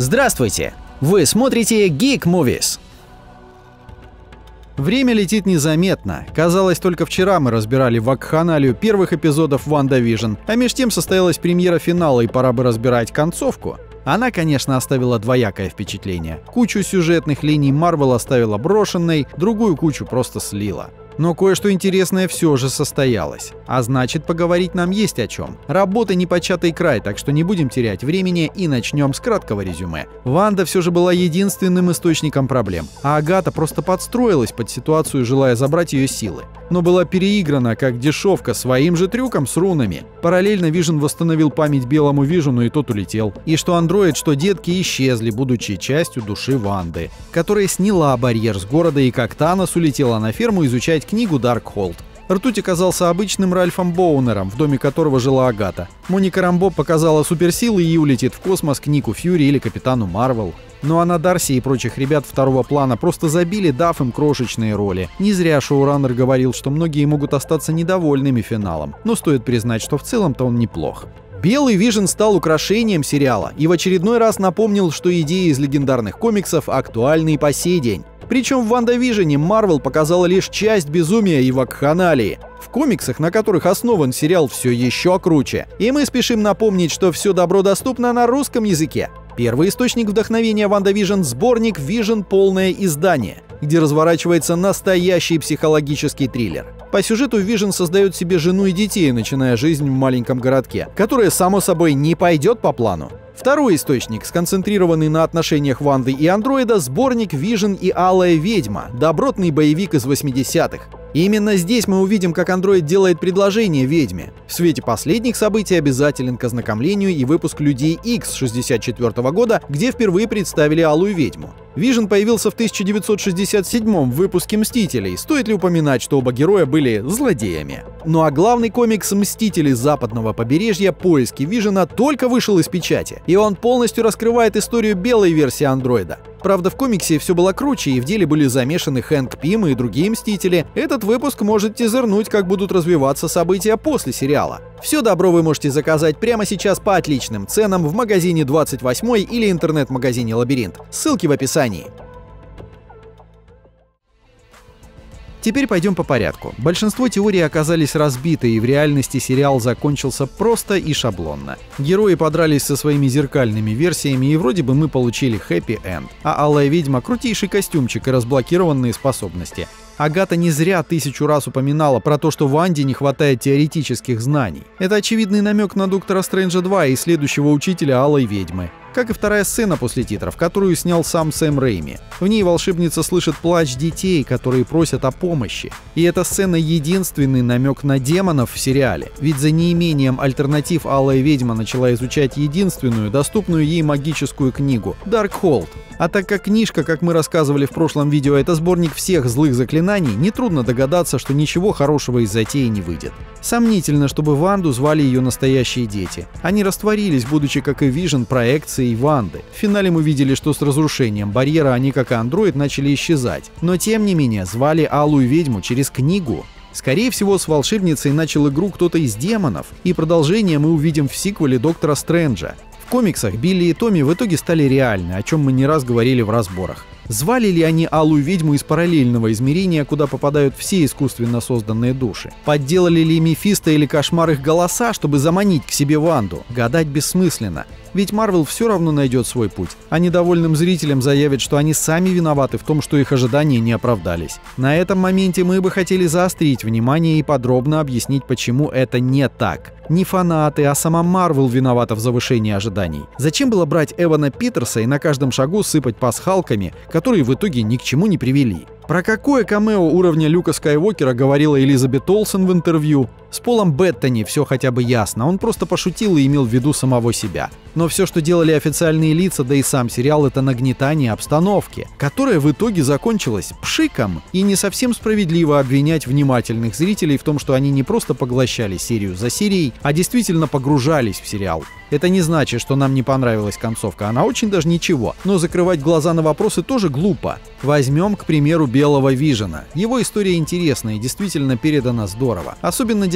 Здравствуйте! Вы смотрите Geek Movies. Время летит незаметно. Казалось, только вчера мы разбирали вакханалию первых эпизодов WandaVision, а меж тем состоялась премьера финала, и пора бы разбирать концовку. Она, конечно, оставила двоякое впечатление. Кучу сюжетных линий Marvel оставила брошенной, другую кучу просто слила. Но кое-что интересное все же состоялось. А значит, поговорить нам есть о чем. Работа непочатый край, так что не будем терять времени и начнем с краткого резюме. Ванда все же была единственным источником проблем, а Агата просто подстроилась под ситуацию, желая забрать ее силы. Но была переиграна как дешевка своим же трюком с рунами. Параллельно Вижн восстановил память белому Вижну, и тот улетел. И что андроид, что детки исчезли, будучи частью души Ванды, которая сняла барьер с города и как Танос улетела на ферму изучать книгу Даркхолд. Ртуть оказался обычным Ральфом Боунером, в доме которого жила Агата. Моника Рамбо показала суперсилы и улетит в космос к Нику Фьюри или Капитану Марвел. Ну а на Дарси и прочих ребят второго плана просто забили, дав им крошечные роли. Не зря шоураннер говорил, что многие могут остаться недовольными финалом, но стоит признать, что в целом-то он неплох. Белый Вижн стал украшением сериала и в очередной раз напомнил, что идеи из легендарных комиксов актуальны и по сей день. Причем в WandaVision Marvel показала лишь часть безумия и вакханалии. В комиксах, на которых основан сериал, все еще круче. И мы спешим напомнить, что все добро доступно на русском языке. Первый источник вдохновения WandaVision — сборник Vision «Полное издание», где разворачивается настоящий психологический триллер. По сюжету Вижн создает себе жену и детей, начиная жизнь в маленьком городке, которая, само собой, не пойдет по плану. Второй источник, сконцентрированный на отношениях Ванды и андроида, сборник «Вижн и Алая ведьма», добротный боевик из 80-х. И именно здесь мы увидим, как андроид делает предложение ведьме. В свете последних событий обязателен к ознакомлению и выпуск «Людей Икс» 1964 года, где впервые представили Алую ведьму. Вижн появился в 1967 в выпуске «Мстителей». Стоит ли упоминать, что оба героя были злодеями? Ну а главный комикс «Мстители западного побережья. Поиски Вижна» только вышел из печати, и он полностью раскрывает историю белой версии андроида. Правда, в комиксе все было круче, и в деле были замешаны Хэнк Пим и другие Мстители. Этот выпуск может тизернуть, как будут развиваться события после сериала. Все добро вы можете заказать прямо сейчас по отличным ценам в магазине 28 или интернет-магазине Лабиринт. Ссылки в описании. Теперь пойдем по порядку. Большинство теорий оказались разбиты, и в реальности сериал закончился просто и шаблонно. Герои подрались со своими зеркальными версиями, и вроде бы мы получили хэппи-энд. А Алая ведьма — крутейший костюмчик и разблокированные способности. Агата не зря 1000 раз упоминала про то, что Ванде не хватает теоретических знаний. Это очевидный намек на Доктора Стрэнджа 2 и следующего учителя Алой ведьмы. Как и вторая сцена после титров, которую снял сам Сэм Рэйми. В ней волшебница слышит плач детей, которые просят о помощи. И эта сцена — единственный намек на демонов в сериале. Ведь за неимением альтернатив Алая ведьма начала изучать единственную, доступную ей магическую книгу — Даркхолд. А так как книжка, как мы рассказывали в прошлом видео, это сборник всех злых заклинаний, нетрудно догадаться, что ничего хорошего из затеи не выйдет. Сомнительно, чтобы Ванду звали ее настоящие дети. Они растворились, будучи, как и Вижн, проекцией Ванды. В финале мы видели, что с разрушением барьера они, как и андроид, начали исчезать. Но тем не менее, звали Алую ведьму через книгу. Скорее всего, с волшебницей начал игру кто-то из демонов, и продолжение мы увидим в сиквеле Доктора Стрэнджа. В комиксах Билли и Томми в итоге стали реальны, о чем мы не раз говорили в разборах. Звали ли они Алую ведьму из параллельного измерения, куда попадают все искусственно созданные души? Подделали ли Мефисто или Кошмар их голоса, чтобы заманить к себе Ванду? Гадать бессмысленно. Ведь Marvel все равно найдет свой путь, а недовольным зрителям заявят, что они сами виноваты в том, что их ожидания не оправдались. На этом моменте мы бы хотели заострить внимание и подробно объяснить, почему это не так. Не фанаты, а сама Marvel виновата в завышении ожиданий. Зачем было брать Эвана Питерса и на каждом шагу сыпать пасхалками, которые в итоге ни к чему не привели? Про какое камео уровня Люка Скайуокера говорила Элизабет Олсен в интервью? С Полом Беттани все хотя бы ясно, он просто пошутил и имел в виду самого себя. Но все, что делали официальные лица, да и сам сериал, это нагнетание обстановки, которая в итоге закончилась пшиком. И не совсем справедливо обвинять внимательных зрителей в том, что они не просто поглощали серию за серией, а действительно погружались в сериал. Это не значит, что нам не понравилась концовка, она очень даже ничего. Но закрывать глаза на вопросы тоже глупо. Возьмем, к примеру, Белого Вижна. Его история интересная и действительно передана здорово. Особенно диалог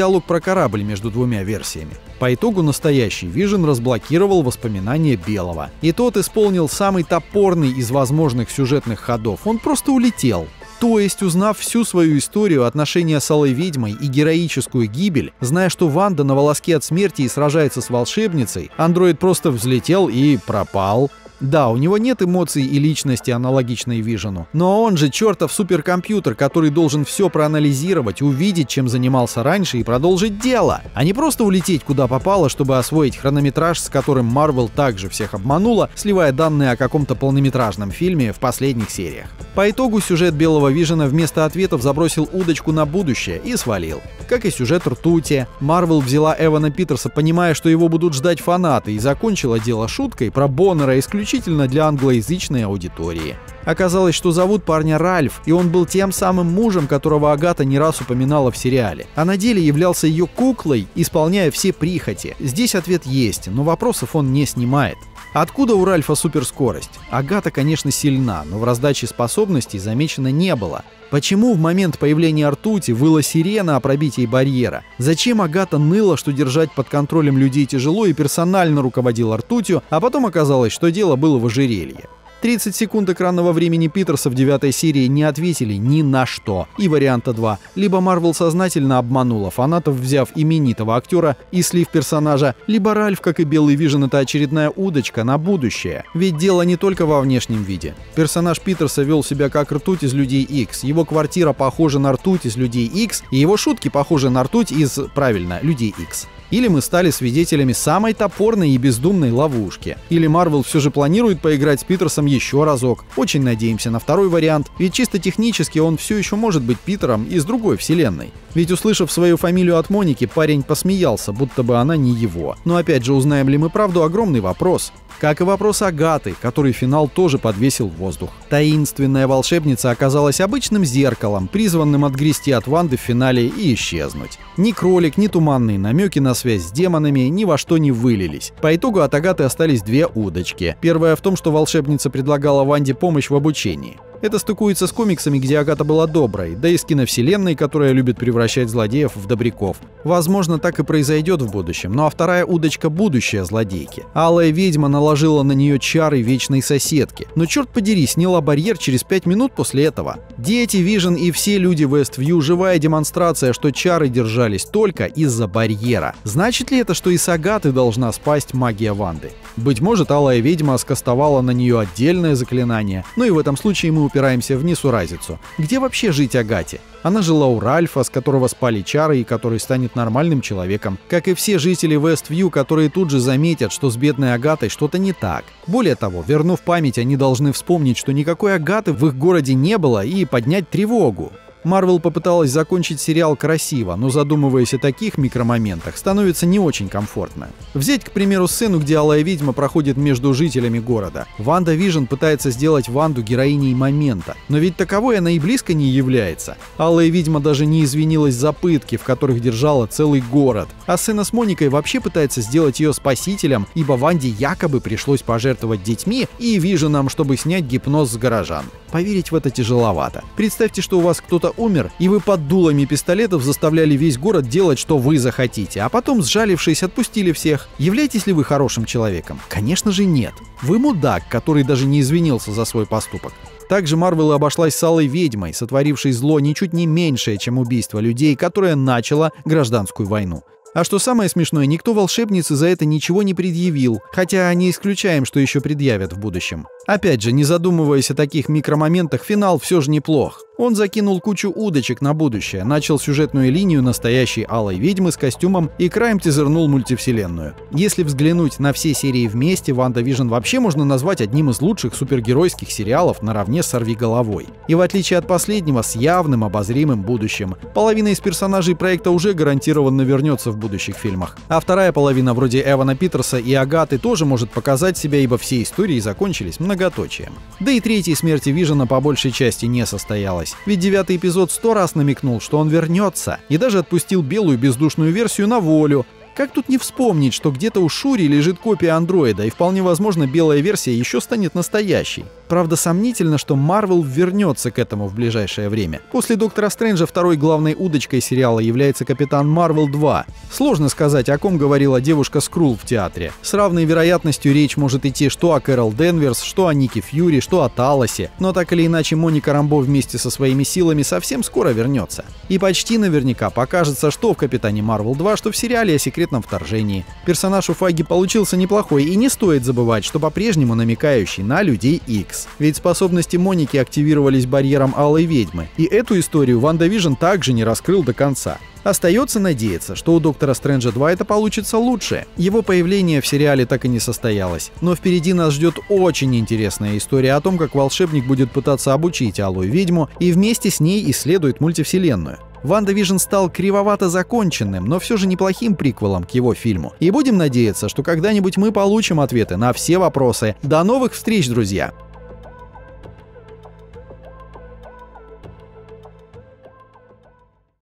диалог про корабль между двумя версиями. По итогу настоящий Вижн разблокировал воспоминания Белого. И тот исполнил самый топорный из возможных сюжетных ходов. Он просто улетел. То есть, узнав всю свою историю, отношения с Алой Ведьмой и героическую гибель, зная, что Ванда на волоске от смерти и сражается с волшебницей, андроид просто взлетел и пропал. Да, у него нет эмоций и личности, аналогичной Вижну, но он же чертов суперкомпьютер, который должен все проанализировать, увидеть, чем занимался раньше и продолжить дело, а не просто улететь куда попало, чтобы освоить хронометраж, с которым Marvel также всех обманула, сливая данные о каком-то полнометражном фильме в последних сериях. По итогу сюжет Белого Вижна вместо ответов забросил удочку на будущее и свалил. Как и сюжет Ртути. Marvel взяла Эвана Питерса, понимая, что его будут ждать фанаты, и закончила дело шуткой про Боннера исключительно для англоязычной аудитории. Оказалось, что зовут парня Ральф, и он был тем самым мужем, которого Агата не раз упоминала в сериале, а на деле являлся ее куклой, исполняя все прихоти. Здесь ответ есть, но вопросов он не снимает. Откуда у Ральфа суперскорость? Агата, конечно, сильна, но в раздаче способностей замечено не было. Почему в момент появления ртути выла сирена о пробитии барьера? Зачем Агата ныла, что держать под контролем людей тяжело, и персонально руководила ртутью, а потом оказалось, что дело было в ожерелье? 30 секунд экранного времени Питерса в 9 серии не ответили ни на что. И варианта 2. Либо Marvel сознательно обманула фанатов, взяв именитого актера и слив персонажа, либо Ральф, как и Белый Вижн, это очередная удочка на будущее. Ведь дело не только во внешнем виде. Персонаж Питерса вел себя как ртуть из Людей Икс, его квартира похожа на ртуть из Людей Икс, и его шутки похожи на ртуть из, правильно, Людей Икс. Или мы стали свидетелями самой топорной и бездумной ловушки. Или Marvel все же планирует поиграть с Питерсом еще разок. Очень надеемся на второй вариант, ведь чисто технически он все еще может быть Питером из другой вселенной. Ведь, услышав свою фамилию от Моники, парень посмеялся, будто бы она не его. Но опять же, узнаем ли мы правду, огромный вопрос. Как и вопрос Агаты, который финал тоже подвесил в воздух. Таинственная волшебница оказалась обычным зеркалом, призванным отгрести от Ванды в финале и исчезнуть. Ни кролик, ни туманные намеки на связь с демонами ни во что не вылились. По итогу от Агаты остались две удочки. Первая в том, что волшебница предлагала Ванде помощь в обучении. Это стыкуется с комиксами, где Агата была доброй, да и с киновселенной, которая любит превращать злодеев в добряков. Возможно, так и произойдет в будущем. Ну а вторая удочка — будущее злодейки. Алая ведьма наложила на нее чары вечной соседки. Но черт подери, сняла барьер через 5 минут после этого. Дети, Вижн и все люди Вествью — живая демонстрация, что чары держались только из-за барьера. Значит ли это, что и с Агаты должна спасть магия Ванды? Быть может, Алая ведьма скастовала на нее отдельное заклинание, но и в этом случае мы упираемся в несуразицу. Где вообще жить Агате? Она жила у Ральфа, с которого спали чары и который станет нормальным человеком. Как и все жители Вествью, которые тут же заметят, что с бедной Агатой что-то не так. Более того, вернув память, они должны вспомнить, что никакой Агаты в их городе не было, и поднять тревогу. Marvel попыталась закончить сериал красиво, но задумываясь о таких микромоментах, становится не очень комфортно. Взять, к примеру, сцену, где Алая ведьма проходит между жителями города. Ванда Вижн пытается сделать Ванду героиней момента, но ведь таковой она и близко не является. Алая ведьма даже не извинилась за пытки, в которых держала целый город. А сцена с Моникой вообще пытается сделать ее спасителем, ибо Ванде якобы пришлось пожертвовать детьми и Вижном, чтобы снять гипноз с горожан. Поверить в это тяжеловато. Представьте, что у вас кто-то умер, и вы под дулами пистолетов заставляли весь город делать, что вы захотите, а потом, сжалившись, отпустили всех. Являетесь ли вы хорошим человеком? Конечно же нет. Вы мудак, который даже не извинился за свой поступок. Также Marvel обошлась с Алой ведьмой, сотворившей зло ничуть не меньшее, чем убийство людей, которое начало гражданскую войну. А что самое смешное, никто волшебнице за это ничего не предъявил, хотя не исключаем, что еще предъявят в будущем. Опять же, не задумываясь о таких микромоментах, финал все же неплох. Он закинул кучу удочек на будущее, начал сюжетную линию настоящей Алой ведьмы с костюмом и краем тизернул мультивселенную. Если взглянуть на все серии вместе, Ванда Вижн вообще можно назвать одним из лучших супергеройских сериалов наравне с «Сорвиголовой». И в отличие от последнего, с явным обозримым будущим. Половина из персонажей проекта уже гарантированно вернется в будущих фильмах. А вторая половина, вроде Эвана Питерса и Агаты, тоже может показать себя, ибо все истории закончились многоточием. Да и третьей смерти Вижна по большей части не состоялось. Ведь 9-й эпизод 100 раз намекнул, что он вернется, и даже отпустил белую бездушную версию на волю. Как тут не вспомнить, что где-то у Шури лежит копия андроида, и вполне возможно белая версия еще станет настоящей. Правда, сомнительно, что Марвел вернется к этому в ближайшее время. После Доктора Стрэнджа второй главной удочкой сериала является Капитан Марвел 2. Сложно сказать, о ком говорила девушка Скрул в театре. С равной вероятностью речь может идти что о Кэрол Денверс, что о Нике Фьюри, что о Талосе. Но так или иначе Моника Рамбо вместе со своими силами совсем скоро вернется. И почти наверняка покажется, что в Капитане Марвел 2, что в сериале о секретном вторжении. Персонаж у Файги получился неплохой, и не стоит забывать, что по-прежнему намекающий на Людей Икс. Ведь способности Моники активировались барьером Алой Ведьмы, и эту историю Ванда Вижн также не раскрыл до конца. Остается надеяться, что у Доктора Стрэнджа 2 это получится лучше. Его появление в сериале так и не состоялось. Но впереди нас ждет очень интересная история о том, как волшебник будет пытаться обучить Алую Ведьму и вместе с ней исследует мультивселенную. Ванда Вижн стал кривовато законченным, но все же неплохим приквелом к его фильму. И будем надеяться, что когда-нибудь мы получим ответы на все вопросы. До новых встреч, друзья!